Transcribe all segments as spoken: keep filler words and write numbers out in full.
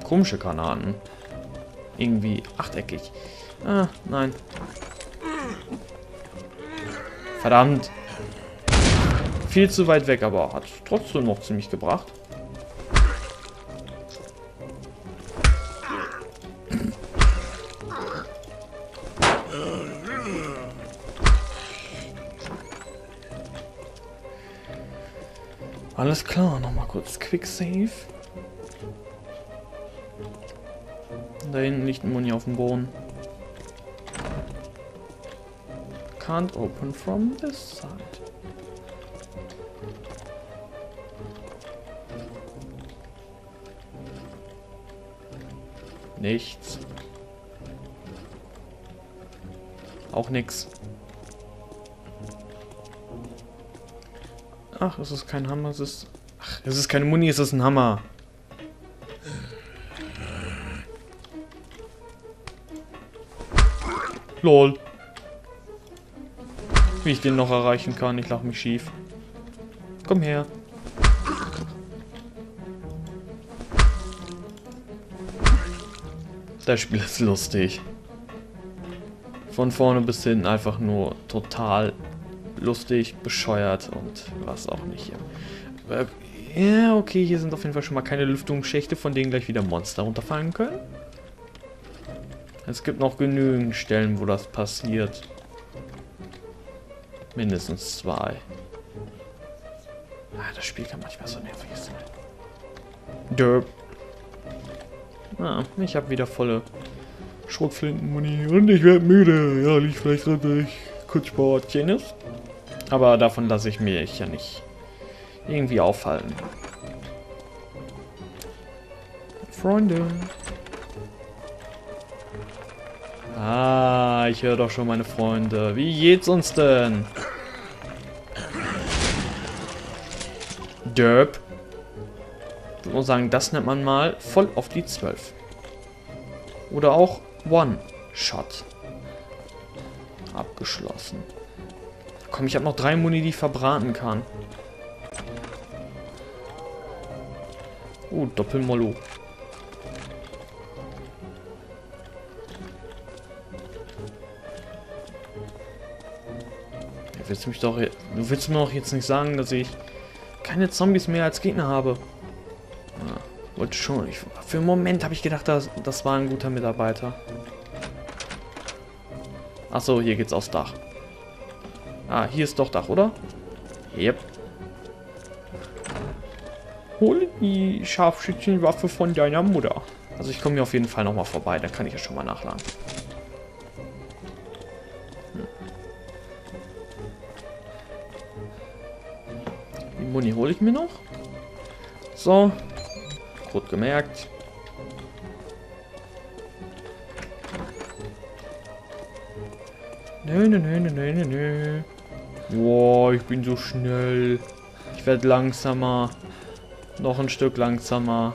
komische Granaten. Irgendwie achteckig. Ah, nein. Verdammt. Viel zu weit weg, aber hat trotzdem noch ziemlich gebracht. Alles klar, nochmal kurz Quick Save. Da hinten liegt ein Muni auf dem Boden. Can't open from this side. Nichts. Auch nix. Ach, es ist kein Hammer, es ist... Ach, es ist keine Muni, es ist ein Hammer. Lol. Wie ich den noch erreichen kann, ich lach mich schief. Komm her. Das Spiel ist lustig. Von vorne bis hinten einfach nur total lustig, bescheuert und was auch nicht. Ja. Ja, okay, hier sind auf jeden Fall schon mal keine Lüftungsschächte, von denen gleich wieder Monster runterfallen können. Es gibt noch genügend Stellen, wo das passiert. Mindestens zwei. Ah, das Spiel kann manchmal so nervig sein. Derp. Ah, ich habe wieder volle Schrotflintenmuni und ich werde müde. Ja, liegt vielleicht dran, dass ich kurz Sportchen ist. Aber davon lasse ich mich ja nicht irgendwie aufhalten. Freunde. Ah, ich höre doch schon meine Freunde. Wie geht's uns denn? Derp. Ich muss sagen, das nennt man mal voll auf die zwölf. Oder auch One-Shot. Abgeschlossen. Komm, ich habe noch drei Muni, die ich verbraten kann. Oh, Doppelmollo. Ja, willst du mich doch... Du willst mir doch jetzt nicht sagen, dass ich keine Zombies mehr als Gegner habe. Ja, wollte schon. Ich, für einen Moment habe ich gedacht, das, das war ein guter Mitarbeiter. Achso, hier geht's aufs Dach. Ah, hier ist doch Dach, oder? Yep. Hol die Scharfschützenwaffe von deiner Mutter. Also ich komme hier auf jeden Fall nochmal vorbei, dann kann ich ja schon mal nachladen. Hm. Die Muni hole ich mir noch. So. Gut gemerkt. Nö, nö, nö, nö, nö, nö. Wow, ich bin so schnell. Ich werde langsamer. Noch ein Stück langsamer.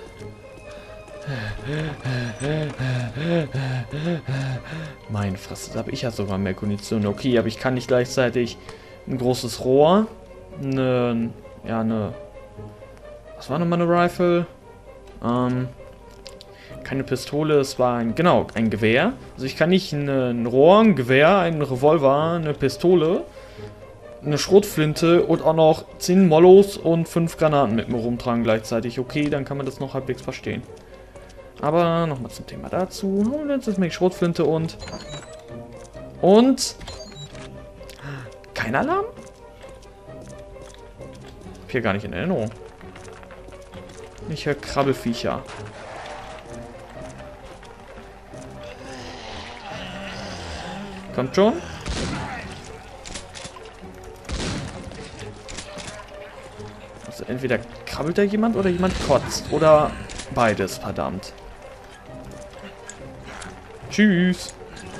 Mein Fresse, da habe ich ja sogar mehr Kondition. Okay, aber ich kann nicht gleichzeitig ein großes Rohr, eine, ja, eine, was war nochmal eine Rifle? Ähm, keine Pistole, es war ein, genau, ein Gewehr. Also ich kann nicht eine, ein Rohr, ein Gewehr, ein Revolver, eine Pistole, eine Schrotflinte und auch noch zehn Mollos und fünf Granaten mit mir rumtragen gleichzeitig. Okay, dann kann man das noch halbwegs verstehen. Aber nochmal zum Thema dazu. Und jetzt ist mir die Schrotflinte und... Und... Kein Alarm? Hab hier gar nicht in Erinnerung. Ich höre Krabbelfiecher. Kommt schon. Also entweder krabbelt da jemand oder jemand kotzt. Oder beides, verdammt. Tschüss.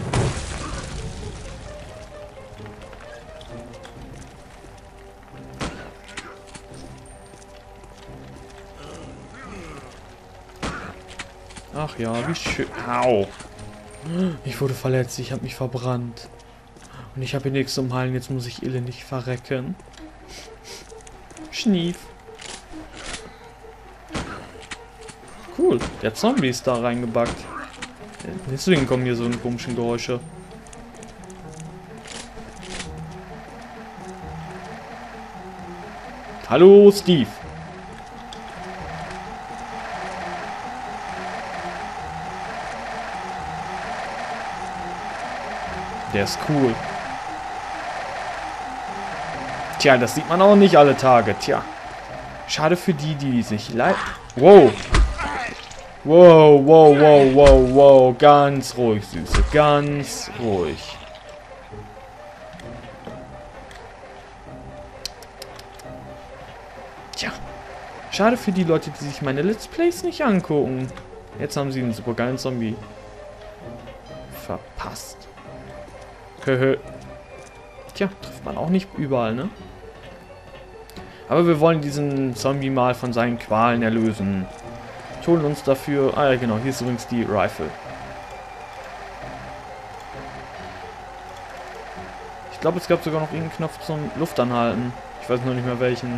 Ach ja, wie schön. Au. Ich wurde verletzt, ich habe mich verbrannt. Und ich habe hier nichts zum Heilen, jetzt muss ich elendig verrecken. Schnief. cool. Der Zombie ist da reingebackt. Deswegen kommen hier so eine komischen Geräusche. Hallo, Steve. Der ist cool. Tja, das sieht man auch nicht alle Tage. Tja. Schade für die, die sich leid... Wow. Wow, wow, wow, wow, wow. Ganz ruhig, Süße. Ganz ruhig. Tja. Schade für die Leute, die sich meine Let's Plays nicht angucken. Jetzt haben sie einen super geilen Zombie verpasst. Höhö. Tja, trifft man auch nicht überall, ne? Aber wir wollen diesen Zombie mal von seinen Qualen erlösen. Holen uns dafür... Ah ja, genau, hier ist übrigens die Rifle. Ich glaube, es gab sogar noch irgendeinen Knopf zum Luftanhalten. Ich weiß noch nicht mehr welchen.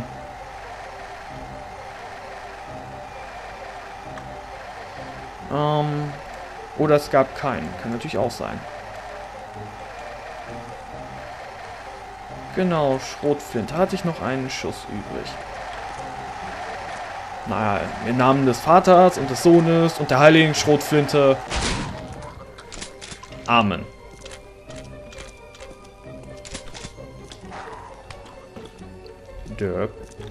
Ähm... Oder es gab keinen. Kann natürlich auch sein. Genau, Schrotflinte. Hatte ich noch einen Schuss übrig. Naja, im Namen des Vaters und des Sohnes und der heiligen Schrotflinte. Amen. Derp.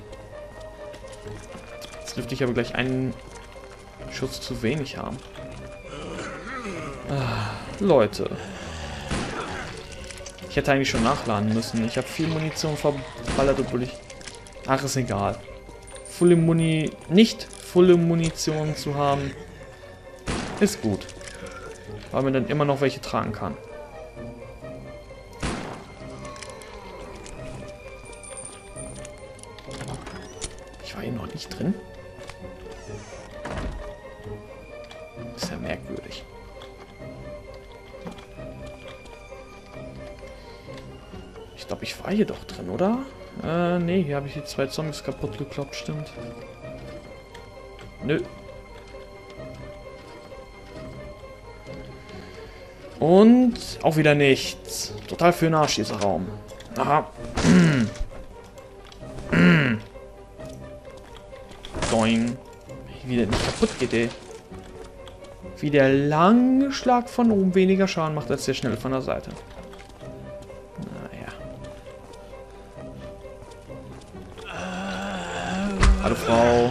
Jetzt dürfte ich aber gleich einen Schuss zu wenig haben. Ah, Leute. Ich hätte eigentlich schon nachladen müssen. Ich habe viel Munition verballert, obwohl ich... Ach, ist egal. Volle Muni... Nicht volle Munition zu haben, ist gut. Weil man dann immer noch welche tragen kann. Ich war hier noch nicht drin. Ist ja merkwürdig. Ich glaube, ich war hier doch drin, oder? Äh, nee, hier habe ich die zwei Zombies kaputt gekloppt, stimmt. Nö. Und auch wieder nichts. Total für den Arsch, dieser Raum. Aha. Doing. Wie der nicht kaputt geht, ey. Wie der lange Schlag von oben weniger Schaden macht als der schnelle von der Seite. Hallo Frau.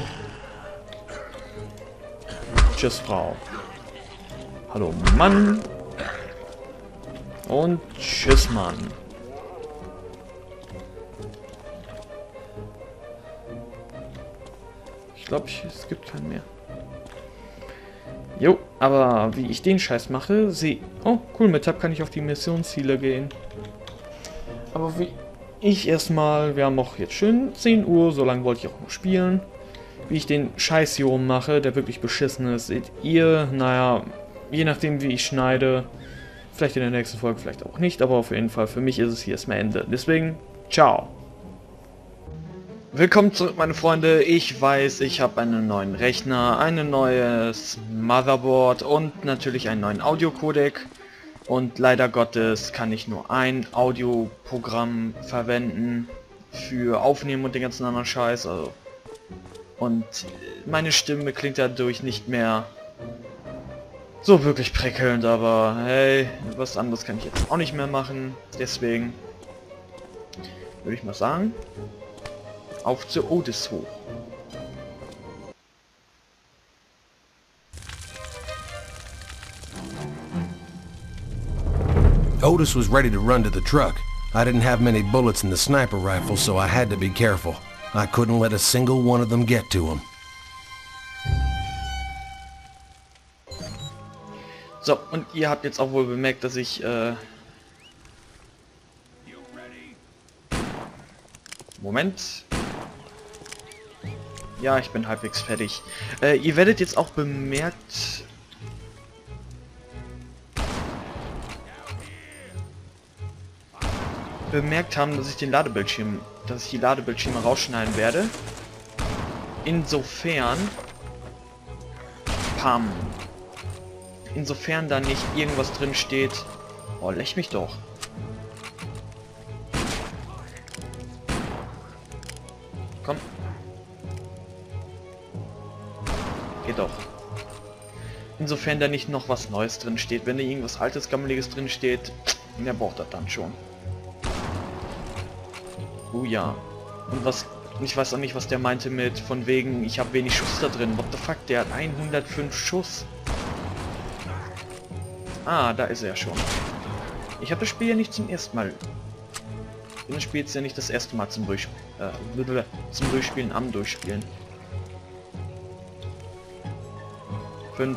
Tschüss Frau. Hallo Mann. Und tschüss Mann. Ich glaube, es gibt keinen mehr. Jo, aber wie ich den Scheiß mache, sehe... Oh, cool, mit Tab kann ich auf die Missionsziele gehen. Aber wie... Ich erstmal, wir haben auch jetzt schön zehn Uhr, so lange wollte ich auch noch spielen. Wie ich den Scheiß hier oben mache, der wirklich beschissen ist, seht ihr, naja, je nachdem wie ich schneide, vielleicht in der nächsten Folge, vielleicht auch nicht, aber auf jeden Fall für mich ist es hier erstmal Ende. Deswegen, ciao. Willkommen zurück, meine Freunde. Ich weiß, ich habe einen neuen Rechner, ein neues Motherboard und natürlich einen neuen Audio-Codec. Und leider Gottes kann ich nur ein Audioprogramm verwenden für Aufnehmen und den ganzen anderen Scheiß. Also. Und meine Stimme klingt dadurch nicht mehr so wirklich prickelnd, aber hey, was anderes kann ich jetzt auch nicht mehr machen. Deswegen würde ich mal sagen, auf zu Otis hoch. Otis was ready to run to the truck. I didn't have many bullets in the sniper rifle, so I had to be careful. I couldn't let a single one of them get to him. So, und ihr habt jetzt auch wohl bemerkt, dass ich, äh... Moment. Ja, ich bin halbwegs fertig. Äh, ihr werdet jetzt auch bemerkt... bemerkt haben, dass ich den Ladebildschirm, dass ich die Ladebildschirme rausschneiden werde. Insofern Pam. Insofern da nicht irgendwas drin steht. Oh, lech mich doch. Komm. Geht doch. Insofern da nicht noch was Neues drin steht. Wenn da irgendwas Altes, Gammeliges drin steht, wer braucht das dann schon? Oh ja. Und was... Ich weiß auch nicht, was der meinte mit von wegen, ich habe wenig Schuss da drin. What the fuck, der hat hundertfünf Schuss. Ah, da ist er schon. Ich habe das Spiel ja nicht zum ersten Mal. Das Spiel ist ja nicht das erste Mal zum Durchspielen. Äh, zum Durchspielen am Durchspielen. Fünf.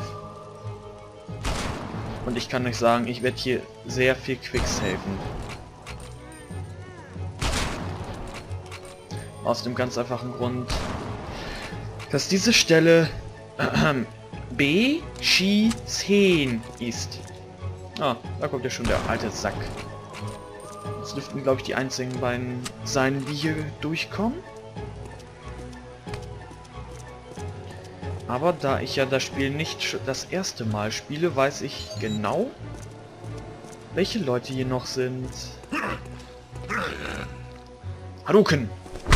Und ich kann euch sagen, ich werde hier sehr viel quicksaven. Aus dem ganz einfachen Grund, dass diese Stelle äh, beschissen ist. Ah, da kommt ja schon der alte Sack. Das dürften, glaube ich, die einzigen beiden sein, die hier durchkommen. Aber da ich ja das Spiel nicht das erste Mal spiele, weiß ich genau, welche Leute hier noch sind. Hadouken!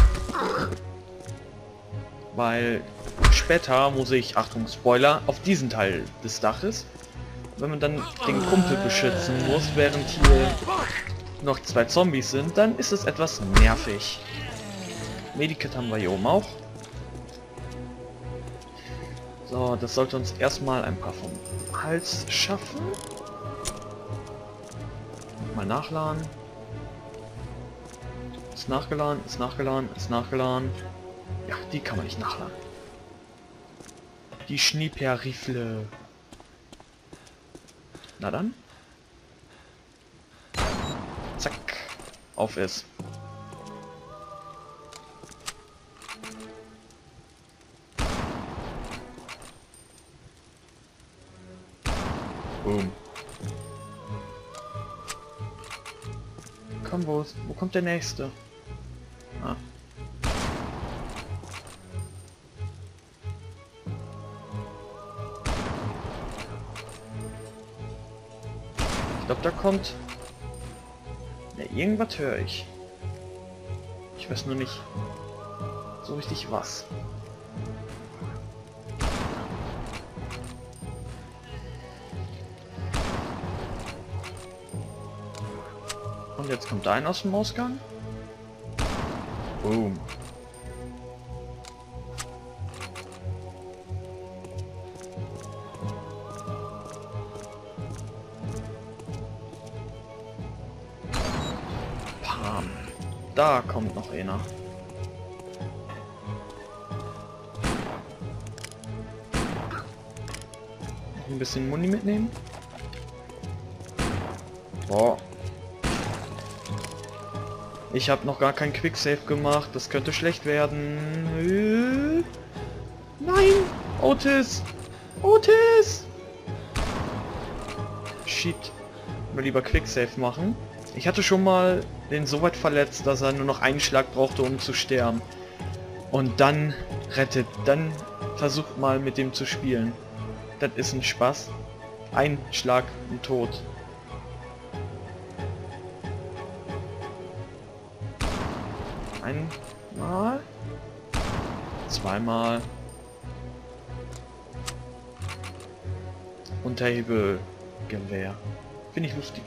Weil später muss ich, Achtung, Spoiler, auf diesen Teil des Daches, wenn man dann den Kumpel beschützen muss, während hier noch zwei Zombies sind, dann ist es etwas nervig. Medikit haben wir hier oben auch. So, das sollte uns erstmal ein paar vom Hals schaffen. Mal nachladen. Ist nachgeladen, ist nachgeladen, ist nachgeladen. Ja, die kann man nicht nachladen. Die Schneeperrifle. Na dann. Zack. Auf es. Boom. Komm, wo, wo kommt der nächste? Ah. Ich glaube, da kommt... Ja, irgendwas höre ich. Ich weiß nur nicht so richtig was. Und jetzt kommt ein aus dem Ausgang. Boom. Pam. Da kommt noch einer. Noch ein bisschen Muni mitnehmen. Boah. Ich habe noch gar kein Quicksave gemacht. Das könnte schlecht werden. Nein! Otis! Otis! Shit. Mal lieber Quicksave machen. Ich hatte schon mal den so weit verletzt, dass er nur noch einen Schlag brauchte, um zu sterben. Und dann rettet. Dann versucht mal mit dem zu spielen. Das ist ein Spaß. Ein Schlag und tot. Einmal. Zweimal. Unterhebelgewehr. Finde ich lustig.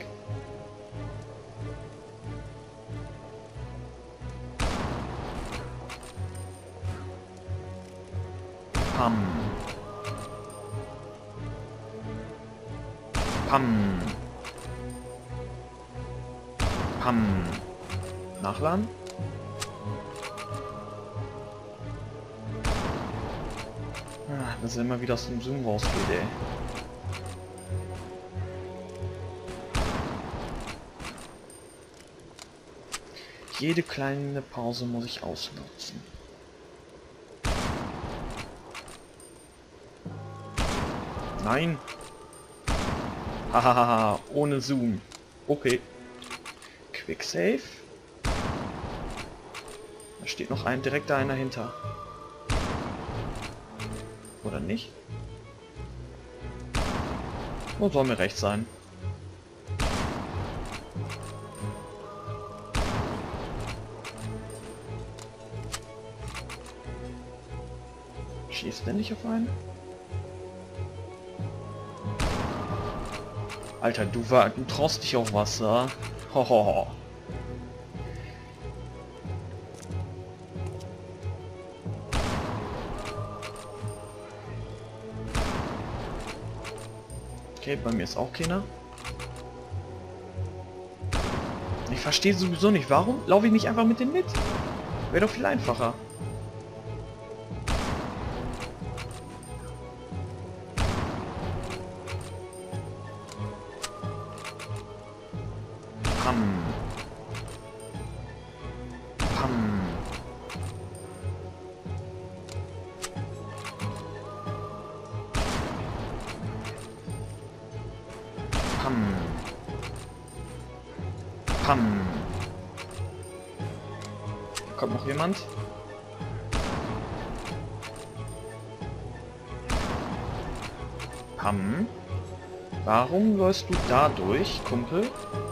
Pam. Pam. Pam. Nachladen. Ah, dass er immer wieder aus dem Zoom rausgeht, ey. Jede kleine Pause muss ich ausnutzen. Nein! Hahaha, ohne Zoom. Okay. Quick Save. Da steht noch ein direkt da einer hinter. Oder nicht? Oh, soll mir recht sein. Schießt der nicht auf einen? Alter, du, war, du traust dich auf Wasser. Hohoho. Okay, bei mir ist auch keiner. Ich verstehe sowieso nicht, warum laufe ich nicht einfach mit denen mit? Wäre doch viel einfacher. Pam. Pam. Pam. Pam. Kommt noch jemand? Pam. Warum läufst du da durch, Kumpel?